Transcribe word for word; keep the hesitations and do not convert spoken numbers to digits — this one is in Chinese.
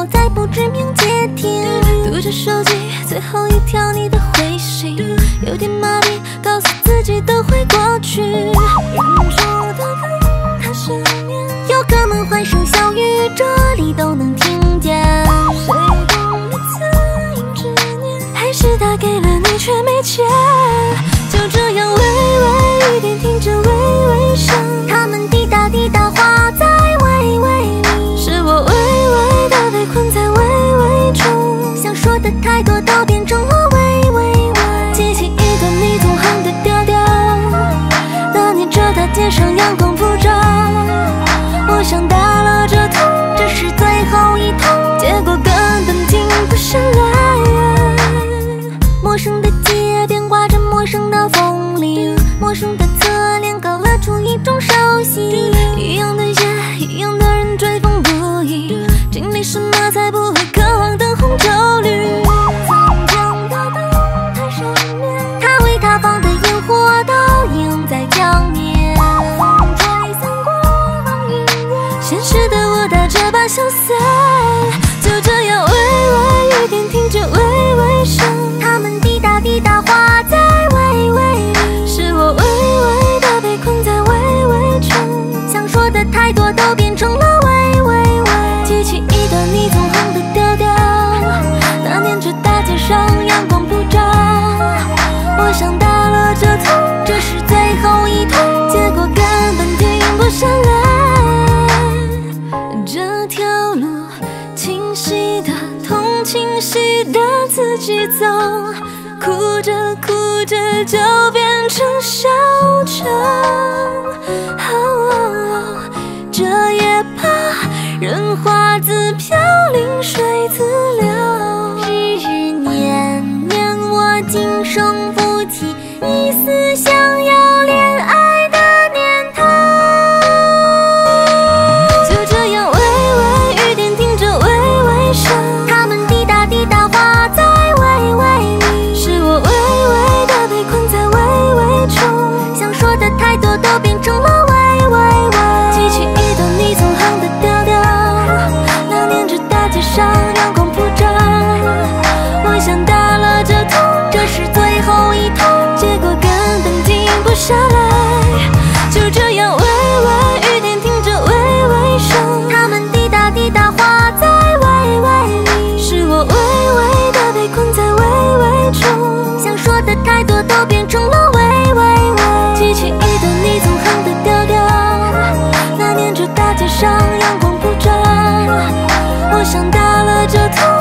落在不知名街亭，读着手机最后一条你的回信，有点麻痹，告诉自己都会过去。忍住的等它失眠，有个梦幻声小宇宙里都能听见。谁懂了恻隐之念，还是打给了你却没接。就这样微微雨点听着微微声，它们滴答滴答化在微微里，是我微微的被困在微微中，想说的太多都变成了微微微，记起一段你纵横的调调。那年这大街上阳光普照，我想打了这通，这是最后一通，结果根本停不下来。陌生的街边挂着陌生的风铃，陌生的侧脸勾勒出一种熟悉，一样的夜，一样的人追风不已，经历什么才不会渴望灯红酒绿。曾经的灯太闪亮，他为他放的烟火倒映在江面，风吹散过往云烟，现实的我带着把消散。就这样微微雨点听着微微声，它们滴答滴答化在微微里，是我微微的被困在微微中，想说的太多都变成了微微微，记起一段你纵横的调调。那年这大街上阳光普照，我想打了这通，这是最后一通，结果根本停不下来。这条路清晰的痛，清晰的自己走，哭着哭着就变成小城。哦，这也怕人花自飘零水自流，日日年年我今生不起一丝想要恋爱的念头。就这样微微雨点听着微微声，它们滴答滴答化在微微里，是我微微的被困在微微中，想说的太多都变成了微微微，记起一段你纵横的调调。那年这大街上阳光普照，我想打了这通，这是最后一通，结果根本停不下来。就这样微微雨点听着微微声，它们滴答滴答化在微微里，是我微微的被困在微微中，想说的太多都变成了微微微，记起一段你纵横的调调。那年这大街上阳光普照，我想打了这通。